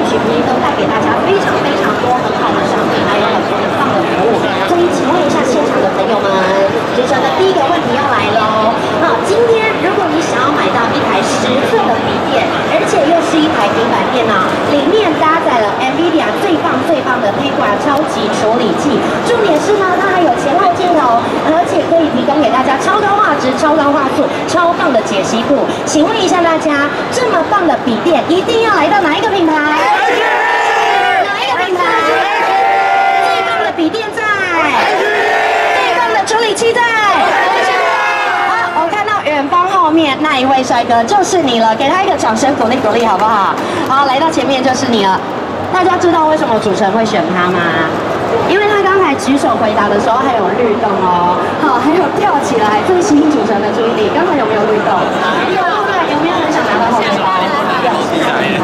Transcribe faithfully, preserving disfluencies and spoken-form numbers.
H P 都带给大家非常非常多很好的商品，还有很多很棒的服务。所以请问一下现场的朋友们，接着的第一个问题要来喽。那今天如果你想要买到一台十寸的笔电，而且又是一台平板电脑，里面搭载了 NVIDIA 最棒最棒的 Tegra 超级处理器，重点是呢，它还有前后镜头，而且可以提供给大家超高画质、超高画素、超棒的解析度。请问一下大家，这么棒的笔电一定要来到哪一个品牌？哪一个品牌？最棒的笔电在，最棒的处理器在。好，我看到远方后面那一位帅哥就是你了，给他一个掌声鼓励鼓励好不好？好，来到前面就是你了。大家知道为什么主持人会选他吗？因为他刚才举手回答的时候还有律动哦，好，还有跳起来，最吸引主持人的注意力。刚才有没有律动？有，对，有没有人想拿到后面包？有。